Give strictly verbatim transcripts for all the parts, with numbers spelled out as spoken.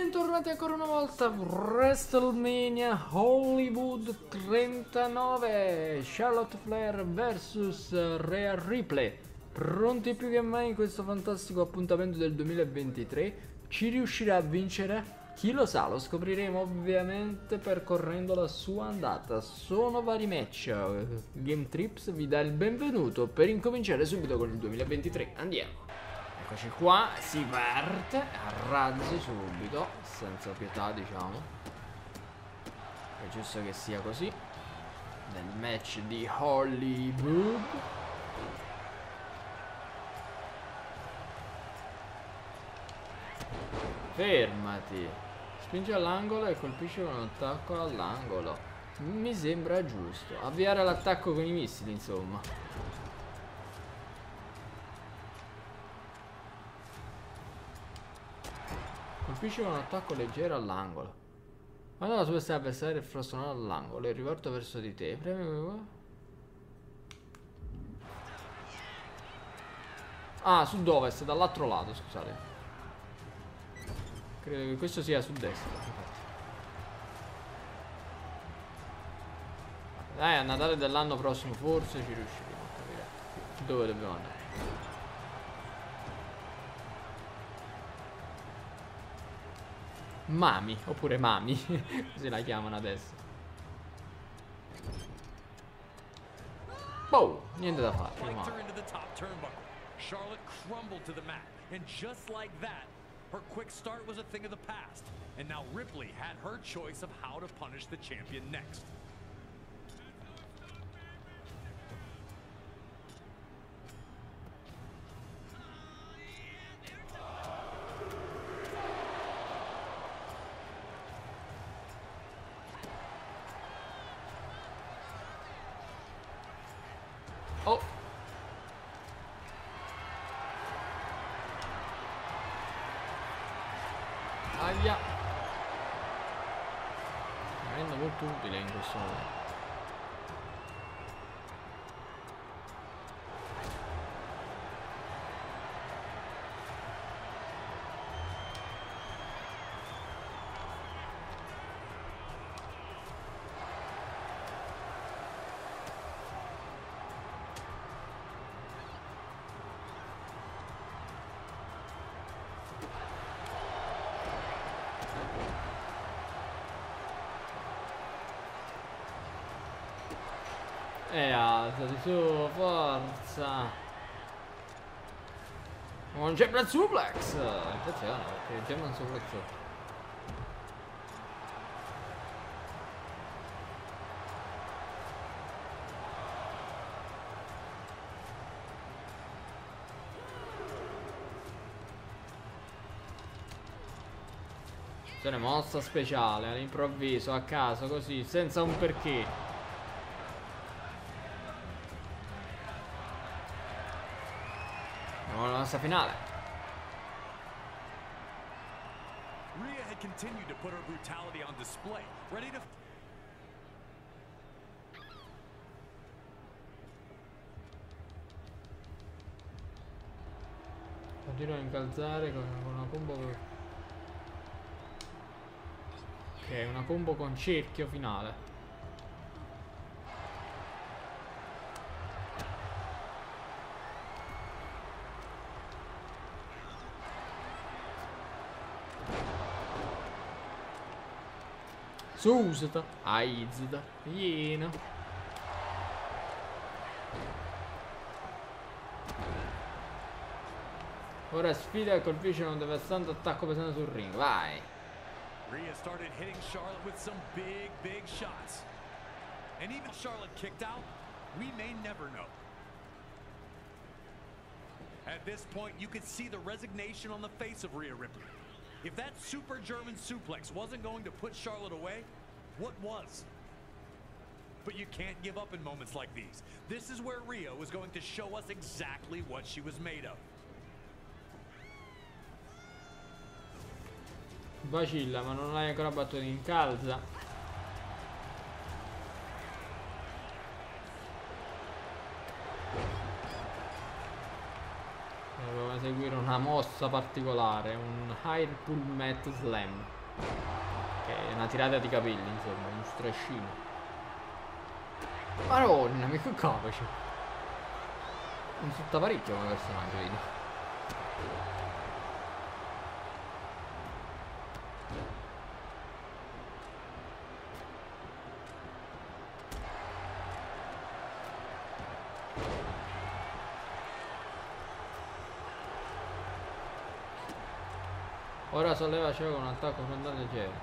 Bentornati ancora una volta a WrestleMania Hollywood trentanove, Charlotte Flair versus Rhea Ripley. Pronti più che mai in questo fantastico appuntamento del duemilaventitré. Ci riuscirà a vincere? Chi lo sa, lo scopriremo ovviamente percorrendo la sua andata. Sono vari match. Game Trips vi dà il benvenuto per incominciare subito con il duemilaventitré. Andiamo. Eccoci qua, si parte a razzi subito, senza pietà diciamo. È giusto che sia così. Nel match di Hollywood. Fermati. Spinge all'angolo e colpisce con un attacco all'angolo. Mi sembra giusto. Avviare l'attacco con i missili, insomma. Colpisce con un attacco leggero all'angolo. Quando la superstar avversaria è frastonata all'angolo e rivolto verso di te, premi... Ah, sud-ovest, dall'altro lato, scusate. Credo che questo sia a sud-est. Dai, a Natale dell'anno prossimo forse ci riusciremo a capire dove dobbiamo andare. Mami, oppure Mami, così la chiamano adesso. Boh, niente da fare. Charlotte crumbled to the mat, and just like that, her quick start was a thing of the past. And now Ripley had her choice of how to punish the champion next. Oh. Aia. Mi rendo molto utile in questo momento. E alzati su, forza. Un German suplex. Attenzione, perché il German suplex è mossa speciale all'improvviso, a caso, così, senza un perché. La nostra finale. Rhea had continued to put her brutality on display, ready to Continua a incalzare con una combo. Ok, una combo con cerchio finale. Susata, Aizita, Iena. Ora sfida e colpisce un devastante attacco pesante sul ring, vai. Rhea started hitting Charlotte with some big, big shots. And even Charlotte kicked out, we may never know. At this point, you could see the resignation on the face of Rhea Ripley. If that super German suplex wasn't going to put Charlotte away, what was? But you can't give up in moments like these. This is where Rhea was going to show us exactly what she was made of. Vacilla, ma non l'hai ancora battuto, in calza. Doveva seguire una mossa mossa particolare, un Hair Pull Mat Slam, che è una tirata di capelli, insomma, uno striscino. Maronna, mi che capace. Insulta parecchio come personaggio, vedo. Ora solleva ciò con un attacco frontale leggero.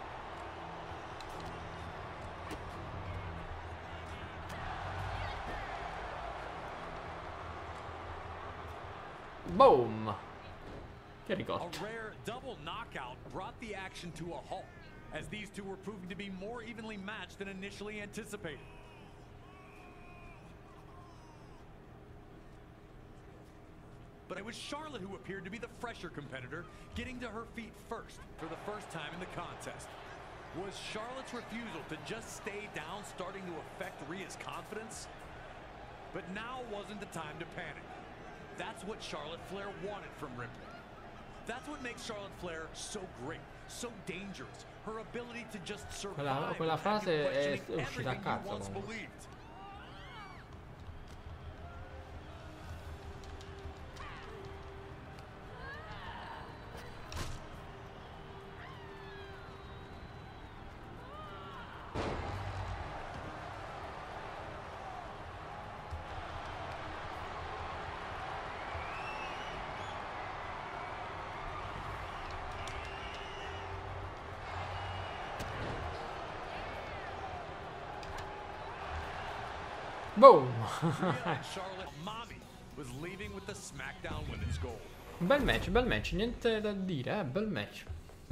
Boom! Che ricordo. A rare double knockout brought the action to a halt, as these two were proving to be more evenly matched than initially anticipated. But it was Charlotte who appeared to be the fresher competitor, getting to her feet first for the first time in the contest. Was Charlotte's refusal to just stay down starting to affect Rhea's confidence? But now wasn't the time to panic. That's what Charlotte Flair wanted from Ripley. That's what makes Charlotte Flair so great, so dangerous. Her ability to just survive. Quella, quella frase è uscita a cazzo. Boom! Charlotte Mommy was leaving with the SmackDown Women's Gold. Bel match, bel match, niente da dire, eh, bel match.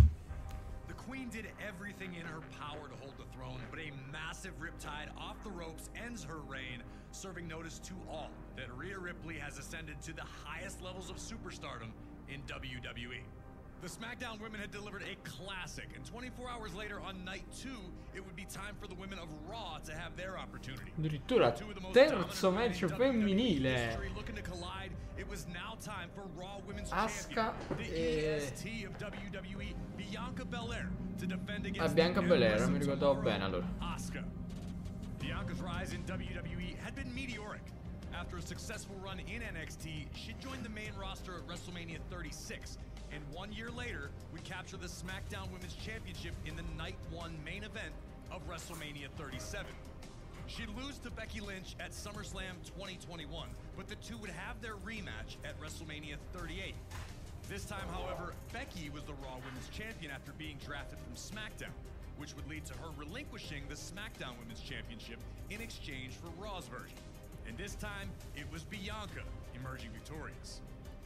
The Queen did everything in her power to hold the throne, but a massive riptide off the ropes ends her reign, serving notice to all that Rhea Ripley has ascended to the highest levels of superstardom in W W E. The SmackDown women had delivered a classic, and twenty-four hours later on night two, it would be time for the women of Raw to have their opportunity. Addirittura terzo match femminile. Looking to collide, it was now time for Raw Women's Asuka Champion, the e... E S T of W W E, Bianca Belair, to defend Ah, against Bianca the Belair, Empress mi of ricordavo Tomorrow, bene allora. Asuka. Bianca's rise in W W E had been meteoric. After a successful run in N X T, she joined the main roster at WrestleMania thirty-six. And one year later, we capture the SmackDown Women's Championship in the Night one main event of WrestleMania thirty-seven. She'd lose to Becky Lynch at SummerSlam twenty twenty-one, but the two would have their rematch at WrestleMania thirty-eight. This time, however, Becky was the Raw Women's Champion after being drafted from SmackDown, which would lead to her relinquishing the SmackDown Women's Championship in exchange for Raw's version. And this time, it was Bianca emerging victorious.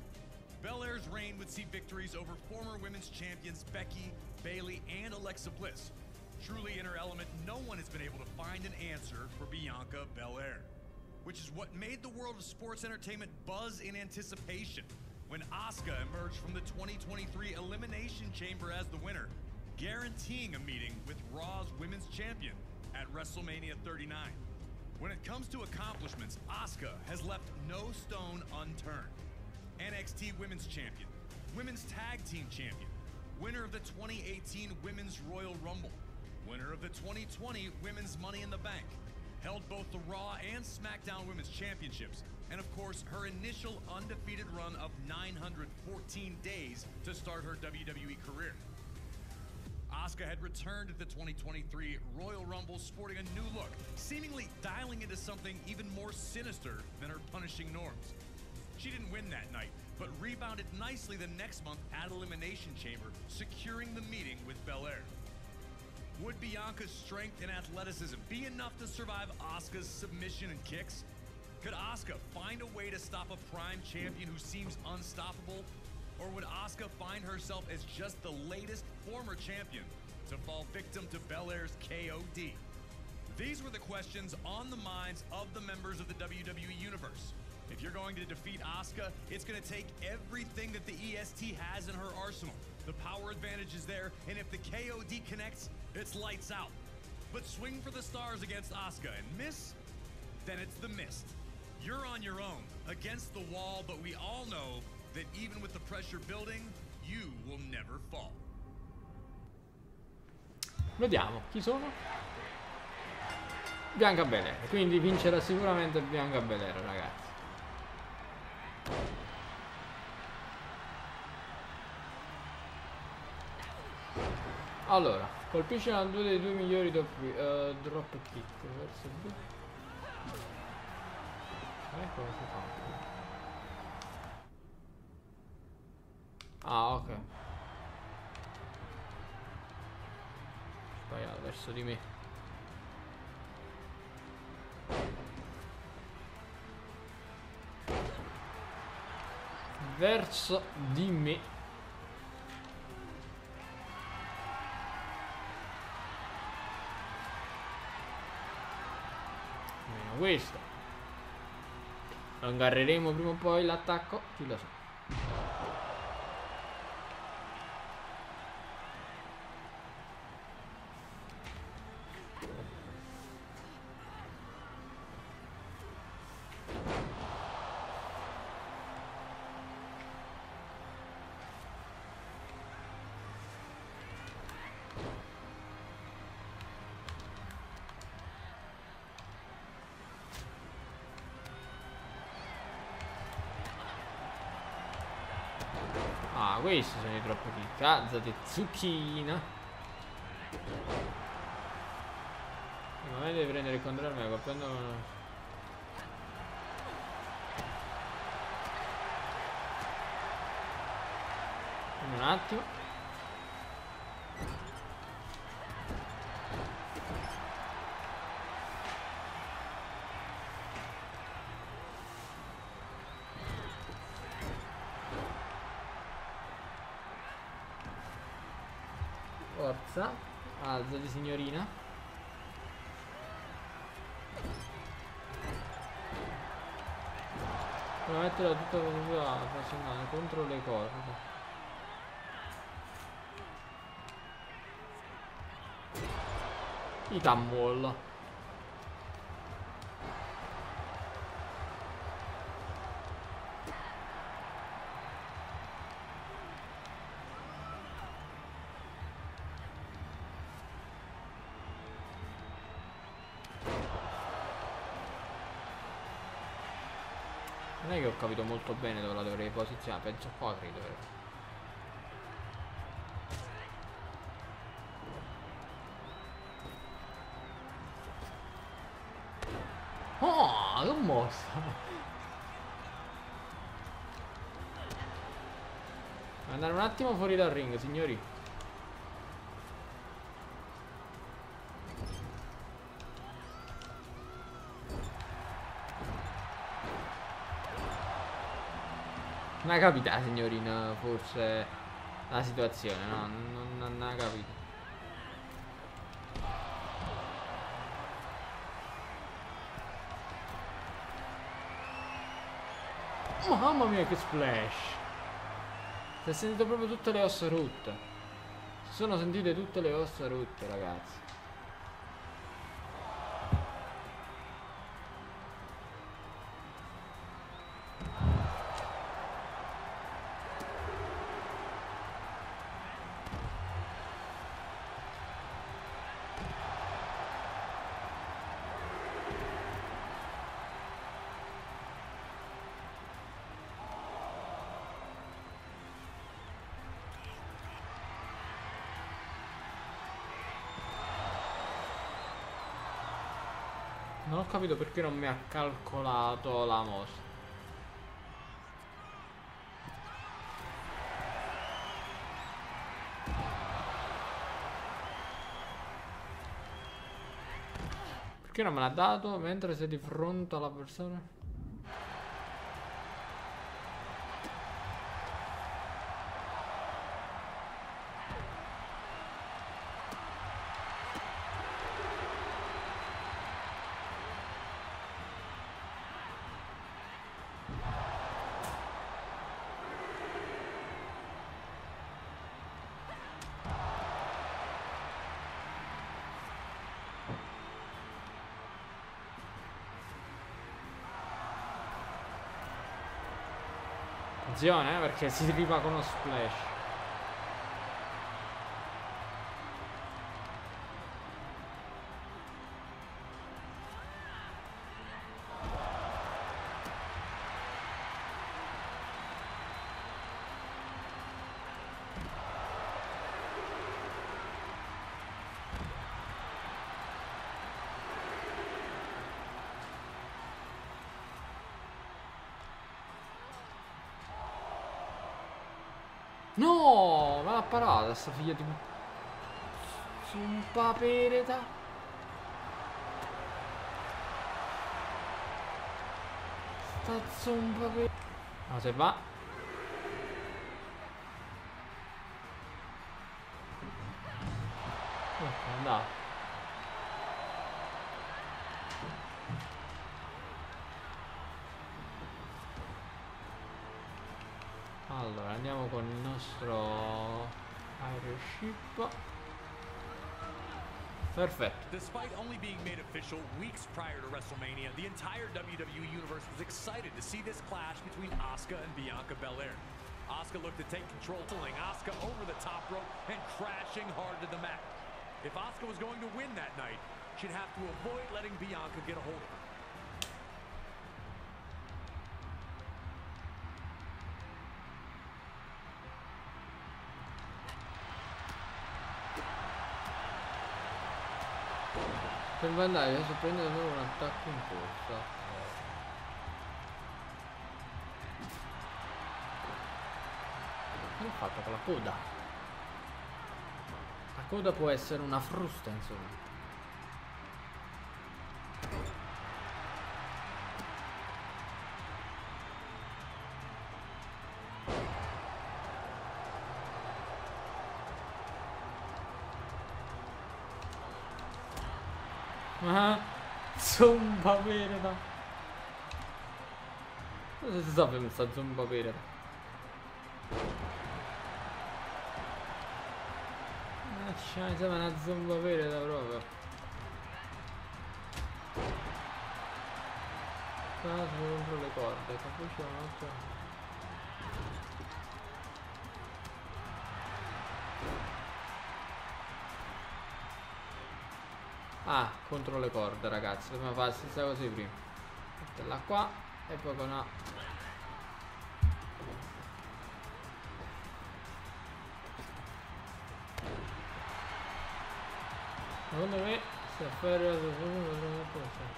Belair's reign would see victories over former women's champions Becky, Bayley, and Alexa Bliss. Truly in her element, no one has been able to find an answer for Bianca Belair, which is what made the world of sports entertainment buzz in anticipation when Asuka emerged from the twenty twenty-three Elimination Chamber as the winner, guaranteeing a meeting with Raw's women's champion at WrestleMania thirty-nine. When it comes to accomplishments, Asuka has left no stone unturned. N X T Women's Champion, Women's Tag Team Champion, winner of the twenty eighteen Women's Royal Rumble, winner of the twenty twenty Women's Money in the Bank, held both the Raw and SmackDown Women's Championships, and of course her initial undefeated run of nine hundred fourteen days to start her W W E career. Asuka had returned at the twenty twenty-three Royal Rumble sporting a new look, seemingly dialing into something even more sinister than her punishing norms. She didn't win that night, but rebounded nicely the next month at Elimination Chamber, securing the meeting with Belair. Would Bianca's strength and athleticism be enough to survive Asuka's submission and kicks? Could Asuka find a way to stop a prime champion who seems unstoppable? Or would Asuka find herself as just the latest former champion to fall victim to Belair's K O D? These were the questions on the minds of the members of the W W E Universe. If you're going to defeat Asuka, it's going to take everything that the E S T has in her arsenal. The power advantage is there, and if the K O D connects, it's lights out. But swing for the stars against Asuka and miss, then it's the mist. You're on your own, against the wall, but we all know that even with the pressure building, you will never fall. Vediamo chi sono. Bianca Belair, quindi vincerà sicuramente Bianca Belair, ragazzi. Allora, colpisce a due dei due migliori drop, uh, drop kick verso il B. Ecco cosa si fa. Ah, ok. Sbagliato, verso di me. Verso di me. Questo lo ingarreremo prima o poi l'attacco, chi lo sa. Ah, questi sono i troppo kick. Cazzate, zucchina. Ma me deve prendere il controllo, me prendo un attimo. Forza, alzati signorina. Devo metterla tutta velocità facendo contro le corde. I Tamwall. Non è che ho capito molto bene dove la dovrei posizionare, penso qua credo. Oh, che mossa! Andare un attimo fuori dal ring, signori. Non ha capito, signorina, forse la situazione, no? Non, non ha capito. Oh, mamma mia che splash! Si è sentito proprio tutte le ossa rotte. Si sono sentite tutte le ossa rotte, ragazzi. Non ho capito perché non mi ha calcolato la mossa. Perché non me l'ha dato mentre sei di fronte alla persona? Attenzione, eh, perché si arriva con uno splash. No, ma l'ha parata sta figlia di... Un papereta. Sta zomba per... Ma se va... Oh, è andato. Allora andiamo con il nostro airship. Perfetto. Despite only being made official weeks prior to WrestleMania, the entire W W E Universe was excited to see this clash between Asuka and Bianca Belair. Asuka looked to take control, pulling Asuka over the top rope and crashing hard to the mat. If Asuka was going to win that night, she'd have to avoid letting Bianca get a hold of her. Per vantaggio adesso prende davvero un attacco in corsa. Che ho fatto con la coda? La coda può essere una frusta, insomma. Ah, zomba vereda. Cosa si sa per questa zomba vereda? Ah, mi sembra una zomba vereda proprio. Caso contro le corde, capisci un altro. Ah, contro le corde, ragazzi. Dobbiamo fare la stessa cosa di prima. Metterla qua e poi con una... Secondo me se fare la cosa.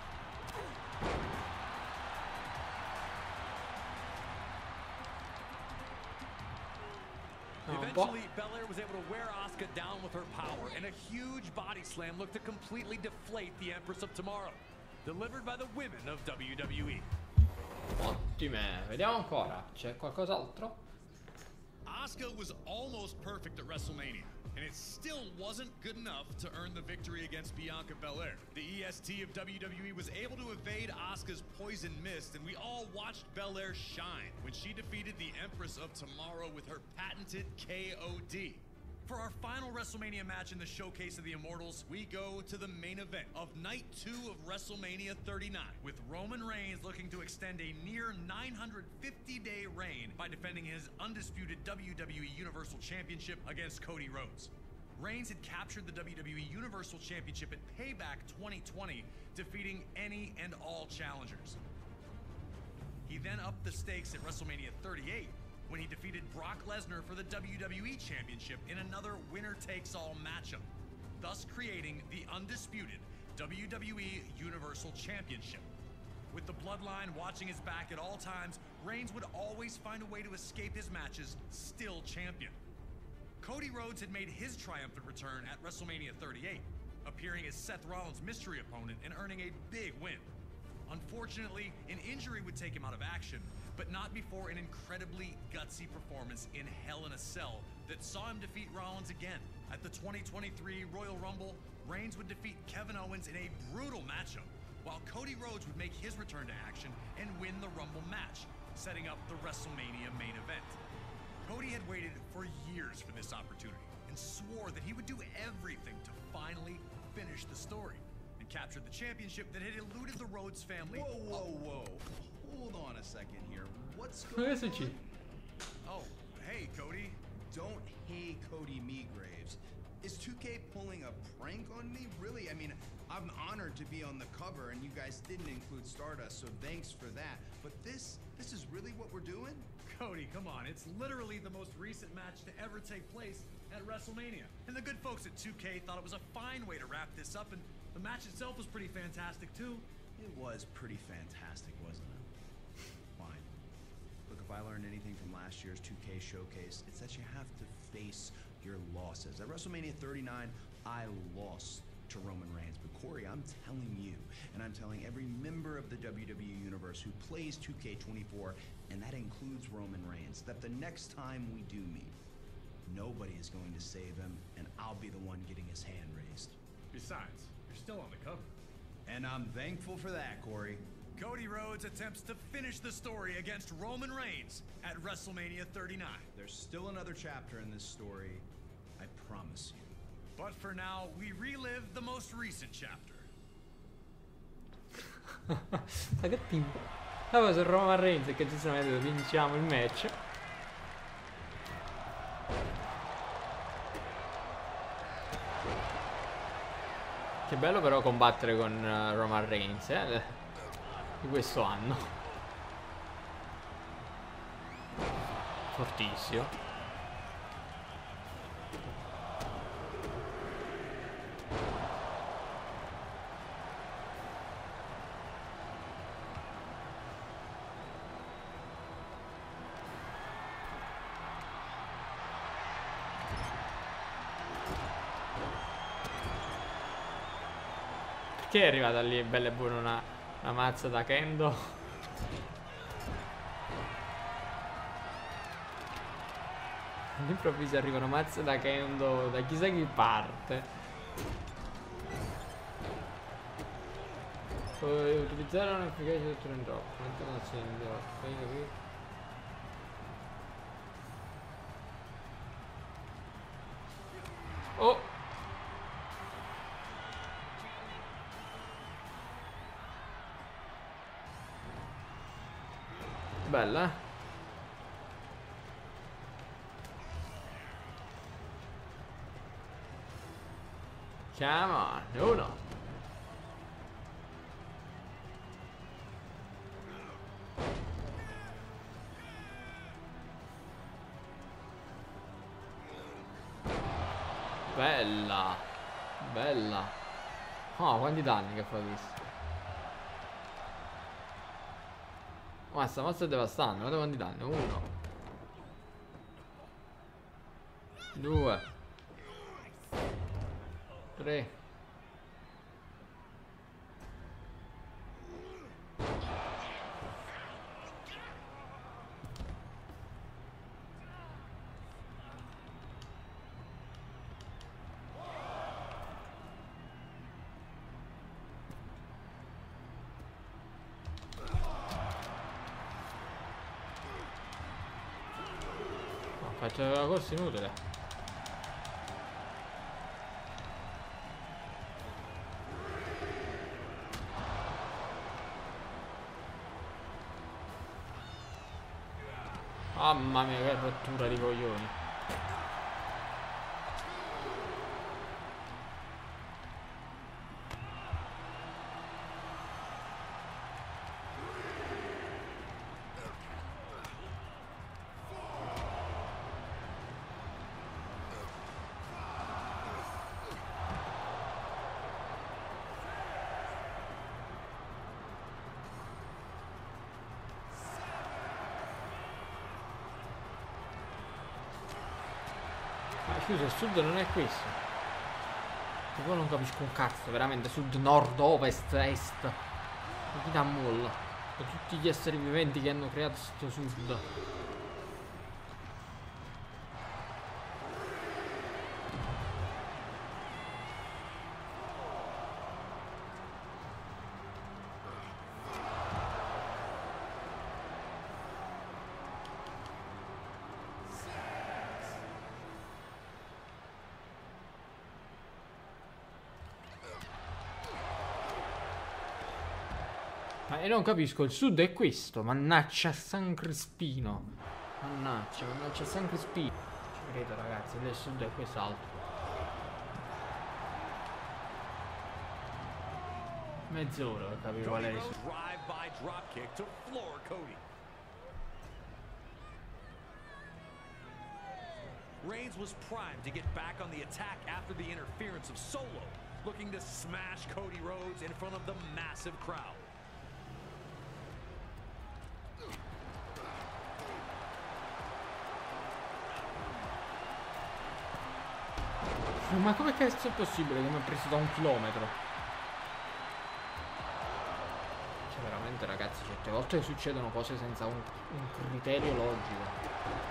Eventually, Belair was able to wear Asuka down with her power, and a huge body slam looked to completely deflate the Empress of Tomorrow. Delivered by the women of W W E. Ottime, vediamo ancora. C'è qualcos'altro? Asuka was almost perfect at WrestleMania, and it still wasn't good enough to earn the victory against Bianca Belair. The E S T of W W E was able to evade Asuka's poison mist, and we all watched Belair shine when she defeated the Empress of Tomorrow with her patented K O D. For our final WrestleMania match in the Showcase of the Immortals, we go to the main event of Night two of WrestleMania thirty-nine, with Roman Reigns looking to extend a near nine hundred fifty day reign by defending his undisputed W W E Universal Championship against Cody Rhodes. Reigns had captured the W W E Universal Championship at Payback twenty twenty, defeating any and all challengers. He then upped the stakes at WrestleMania thirty-eight, when he defeated Brock Lesnar for the W W E Championship in another winner-takes-all matchup, thus creating the undisputed W W E Universal Championship. With the Bloodline watching his back at all times, Reigns would always find a way to escape his matches, still champion. Cody Rhodes had made his triumphant return at WrestleMania thirty-eight, appearing as Seth Rollins' mystery opponent and earning a big win. Unfortunately, an injury would take him out of action, but not before an incredibly gutsy performance in Hell in a Cell that saw him defeat Rollins again. At the twenty twenty-three Royal Rumble, Reigns would defeat Kevin Owens in a brutal matchup, while Cody Rhodes would make his return to action and win the Rumble match, setting up the WrestleMania main event. Cody had waited for years for this opportunity and swore that he would do everything to finally finish the story and capture the championship that had eluded the Rhodes family. Whoa, whoa, whoa. Hold on a second here. What's going on? Oh, hey, Cody. Don't hey Cody me, Graves. Is two K pulling a prank on me? Really? I mean, I'm honored to be on the cover, and you guys didn't include Stardust, so thanks for that. But this, this is really what we're doing? Cody, come on. It's literally the most recent match to ever take place at WrestleMania. And the good folks at two K thought it was a fine way to wrap this up, and the match itself was pretty fantastic, too. It was pretty fantastic, wasn't it? Fine. Look, if I learned anything from last year's two K showcase, it's that you have to face your losses. At WrestleMania thirty-nine, I lost to Roman Reigns. But Corey, I'm telling you, and I'm telling every member of the W W E Universe who plays two K twenty-four, and that includes Roman Reigns, that the next time we do meet, nobody is going to save him, and I'll be the one getting his hand raised. Besides, you're still on the cover. And I'm thankful for that, Corey. Cody Rhodes attempts to finish the story against Roman Reigns at WrestleMania thirty-nine. There's still another chapter in this story, I promise you. But for now, we relive the most recent chapter. Ma che team? Allora, se Roman Reigns e che giustamente vinciamo il match. Che bello però combattere con uh, Roman Reigns, eh? Di questo anno. Fortissimo. Perché è arrivata lì bella e buona una, una mazza da Kendo? All'improvviso arrivano mazze da Kendo da chissà chi parte. Puoi utilizzare un'efficacia del turn drop. Quanto non si capito? Oh! Bella, eh? Come on, uno. Bella. Bella. Oh, quanti danni che fa questo. Ma sta mossa è devastante, guarda quanti danni. Uno. Due. Tre. Faccio la corsa inutile. Mamma mia che rottura di coglioni. Scusa, il sud non è questo. Io non capisco un cazzo, veramente. Sud, nord, ovest, est. Chi dà molla? Da tutti gli esseri viventi che hanno creato questo sud. Ma io non capisco, il sud è questo, mannaggia San Crispino. Mannaggia, mannaggia, sempre spinto. Ci credo ragazzi, del sud è questo alto. Mezz'ora per capire qual è il suo. Drive by drop kick to floor Cody. Reigns was primed to get back on the attack after the interference of Solo, looking to smash Cody Rhodes in front of the massive crowd. Ma come cazzo è possibile che mi ha preso da un chilometro? Cioè veramente ragazzi, certe volte succedono cose senza un, un criterio logico.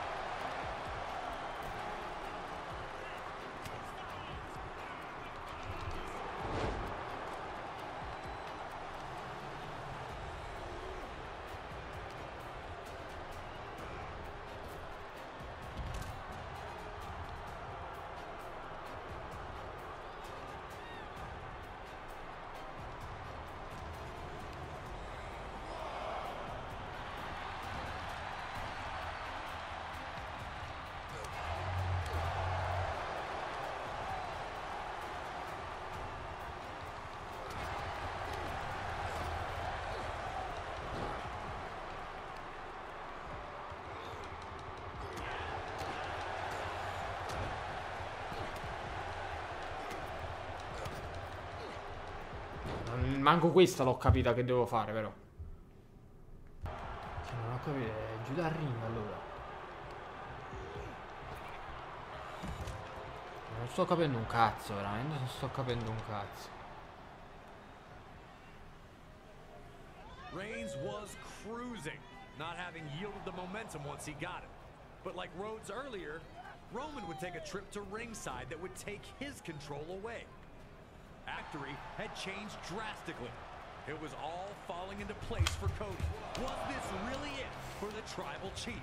Manco questa l'ho capita che devo fare però. Cioè non ho capito, è giù dal ring allora. Non sto capendo un cazzo, veramente non sto capendo un cazzo. Reigns was cruising, not having yielded the momentum once he got it. But like Rhodes earlier, Roman would take a trip to ringside that would take his control away. Factory had changed drastically. It was all falling into place for Cody. Was this really it for the Tribal Chief?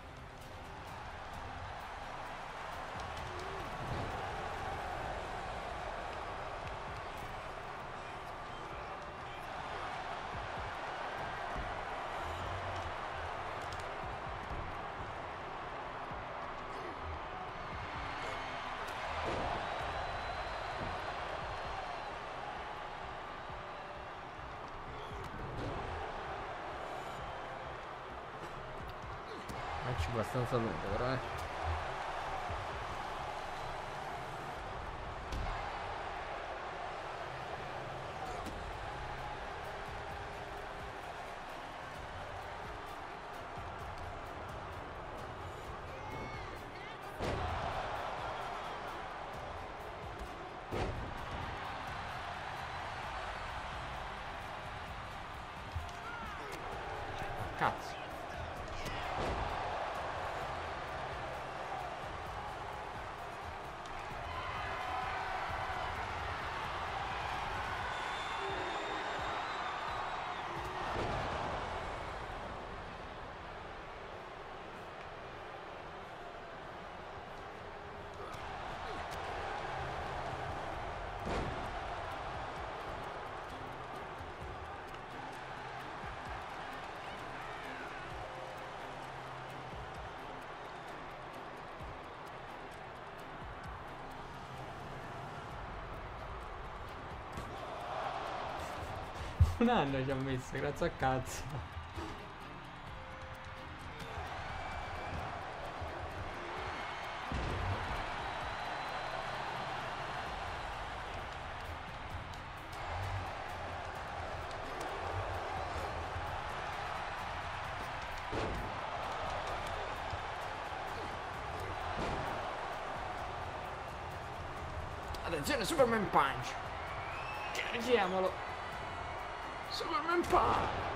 Match abbastanza lungo però eh. Cazzo. Un anno ci ha messo, grazie a cazzo. Attenzione, Superman Punch. Carichiamolo. Superman Punch.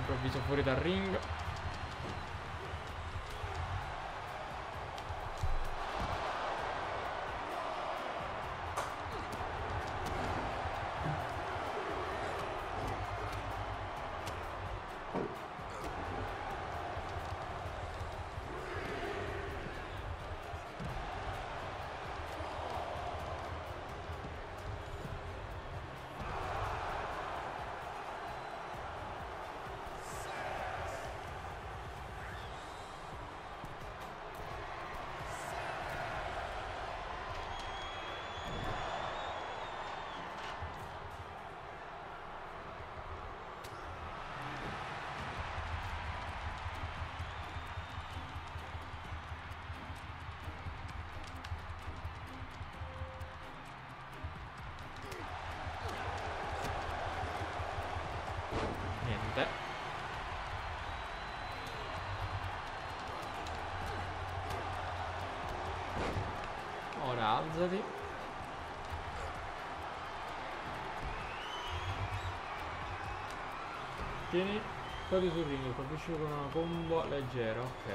improvviso fuori dal ring. Niente. Ora alzati. Tieni, codi sul ring, colpisci con una combo leggera, ok.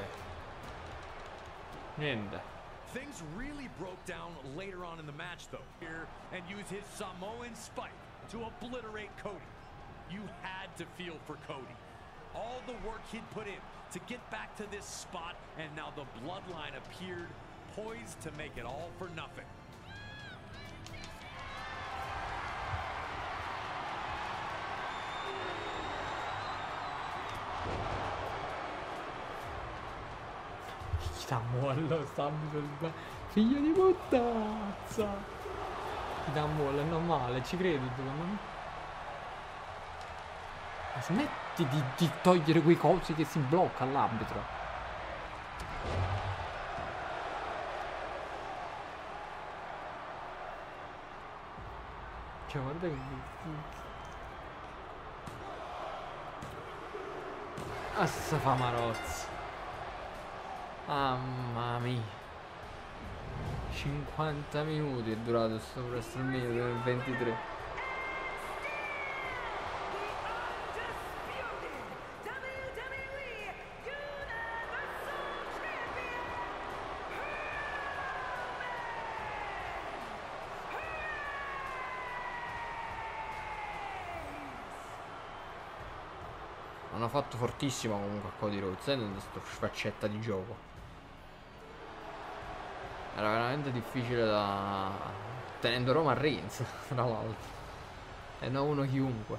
Niente. Things really broke down later on in the match, though. Here and use his Samoan spike to obliterate Cody. You had to feel for Cody. All the work he'd put in to get back to this spot, and now the bloodline appeared poised to make it all for nothing. Sta mollo, sta mollo. Figlio di puttazza. Ti dà mollo, è normale, ci credi tu, no? Ma smetti di, di togliere quei cosi che si blocca all'arbitro. Cioè, guarda che... Assa fa marozzi. Mamma mia. cinquanta minuti è durato sto WrestleMania del ventitré. Hanno fatto fortissimo comunque a Cody Rhodes, eh, sto sfaccetta di gioco. Era veramente difficile da... tenendo Roman Reigns, tra l'altro. E non uno chiunque.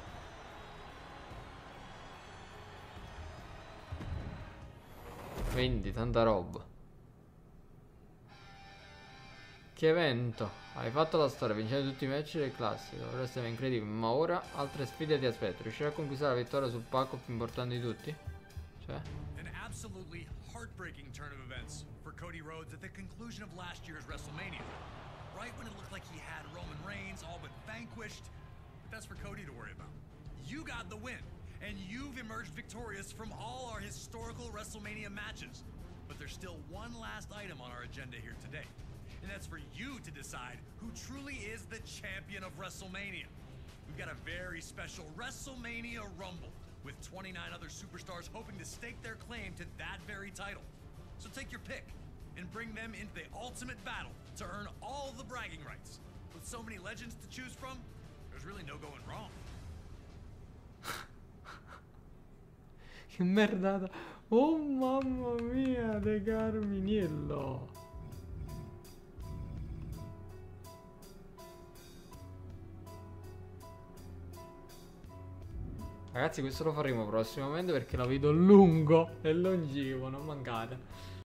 Quindi, tanta roba. Che evento! Hai fatto la storia, vincendo tutti i match del classico. Dovresti essere incredibile, ma ora altre sfide ti aspettano. Riuscirai a conquistare la vittoria sul palco più importante di tutti? Cioè? An absolutely heartbreaking turn of events for Cody Rhodes at the conclusion of last year's WrestleMania. Right when it looked like he had Roman Reigns all but vanquished. But that's for Cody to worry about. You got the win, and you've emerged victorious from all our historical WrestleMania matches. But there's still one last item on our agenda here today. And that's for you to decide who truly is the champion of WrestleMania. We've got a very special WrestleMania Rumble with twenty-nine other superstars hoping to stake their claim to that very title. So take your pick and bring them into the ultimate battle to earn all the bragging rights. With so many legends to choose from, there's really no going wrong. Che merdata. Oh mamma mia, De Carminiello. Ragazzi, questo lo faremo prossimamente perché lo vedo lungo e longevo, non mancate.